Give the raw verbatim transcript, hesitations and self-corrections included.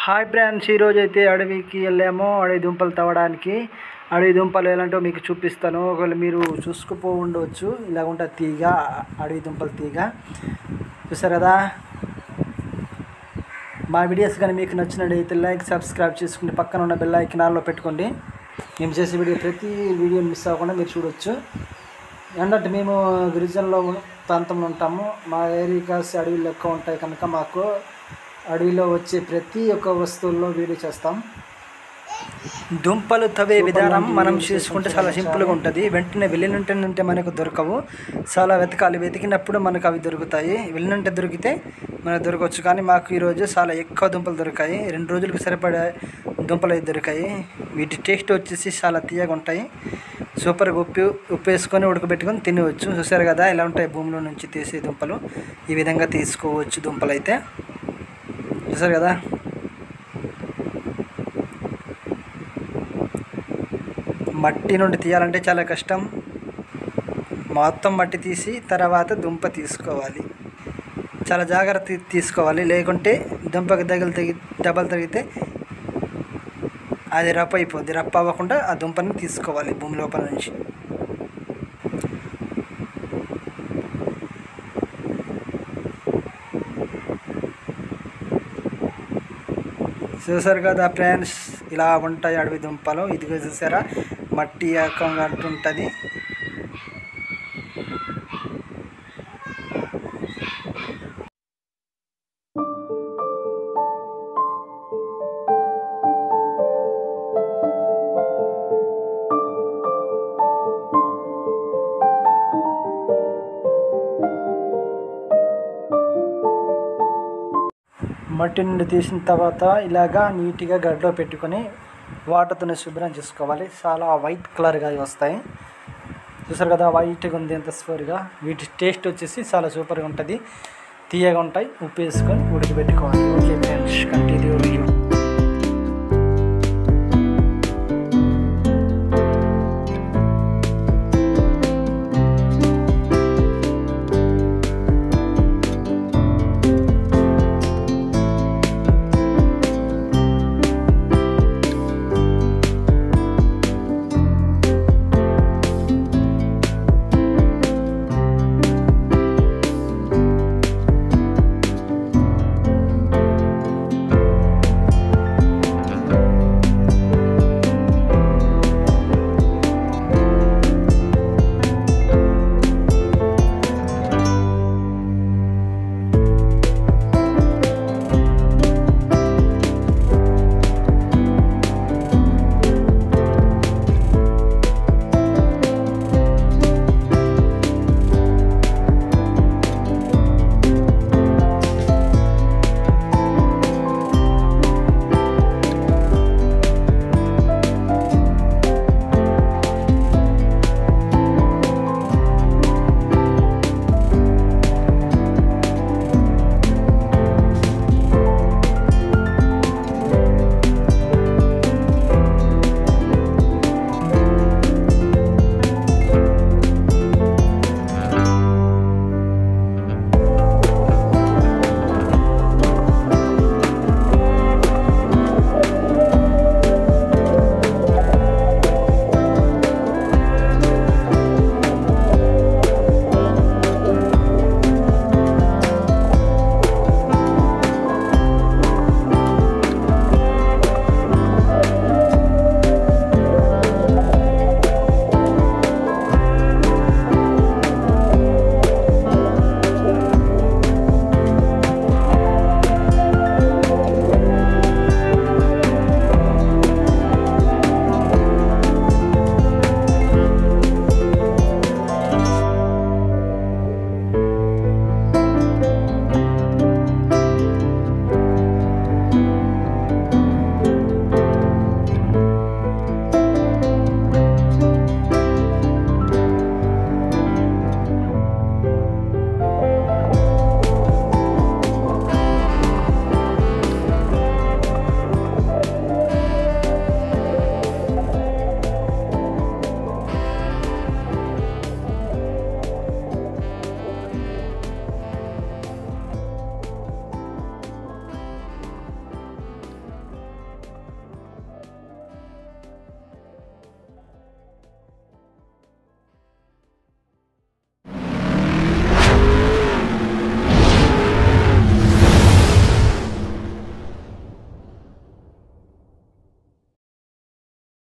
Hi friends, ఈరోజు అయితే అడవికి వెళ్ళాము అడవి దుంపలు తవ్వడానికి. అడవి దుంపలు ఎలాంటో మీకు చూపిస్తాను. ఒకవేళ మీరు చూసుకుపో ఉండవచ్చు. ఇలా ఉంటుంది తీగ, అడవి దుంపల తీగ. చూసారు కదా. మా వీడియోస్ కానీ మీకు నచ్చినట్టయితే లైక్, సబ్స్క్రైబ్ చేసుకుని పక్కన ఉన్న బెల్ ఐకాన్ ఆన్లో పెట్టుకోండి. మేము చేసే వీడియో ప్రతి వీడియోని మిస్ అవ్వకుండా మీరు చూడవచ్చు. ఏంటంటే మేము గిరిజనలో ప్రాంతంలో ఉంటాము. మా ఏరియాస్ అడవిలో ఎక్కువ ఉంటాయి కనుక మాకు అడవిలో వచ్చే ప్రతి ఒక్క వస్తువుల్లో వీడియో చేస్తాం. దుంపలు తవ్వే విధానం మనం చేసుకుంటే చాలా సింపుల్గా ఉంటుంది. వెంటనే వెళ్ళినంటే మనకు దొరకవు, చాలా వెతకాలి. వెతికినప్పుడు మనకు అవి దొరుకుతాయి. వెళ్ళినంటే దొరికితే మనకు దొరకవచ్చు. కానీ మాకు ఈరోజు చాలా ఎక్కువ దుంపలు దొరికాయి. రెండు రోజులకు సరిపడే దుంపలు అయితే దొరికాయి. వీటి టేస్ట్ వచ్చేసి చాలా తీయగా ఉంటాయి. సూపర్గా ఉప్పు ఉప్పు వేసుకొని ఉడకబెట్టుకొని తినవచ్చు. చూసారు కదా ఎలా ఉంటాయి. భూమిలో నుంచి తీసే దుంపలు ఈ విధంగా తీసుకోవచ్చు. దుంపలు అయితే చూసారు కదా. మట్టి నుండి తీయాలంటే చాలా కష్టం. మొత్తం మట్టి తీసి తర్వాత దుంప తీసుకోవాలి. చాలా జాగ్రత్త తీసుకోవాలి, లేకుంటే దుంపకి దగ్గర తగి దెబ్బలు తగిలితే అది రప్ప అయిపోద్ది. రప్ప అవ్వకుండా ఆ దుంపని తీసుకోవాలి భూమి లోపల నుంచి. చూసారు కదా ఫ్రెండ్స్, ఇలా ఉంటాయి అడవి దుంపలు. ఇదిగో చూసారా, మట్టి ఏకంగా అంటుంటుంది. మట్టి నుండి తీసిన తర్వాత ఇలాగా నీట్గా గడ్డలో పెట్టుకొని వాటర్తోనే శుభ్రం చేసుకోవాలి. చాలా వైట్ కలర్గా వస్తాయి. చూసారు కదా, వైట్గా ఉంది ఎంత సూపర్గా. వీటి టేస్ట్ వచ్చేసి చాలా సూపర్గా ఉంటుంది, తీయగా ఉంటాయి. ఉప్పు వేసుకొని ఉడకబెట్టుకోవాలి. Okay friends.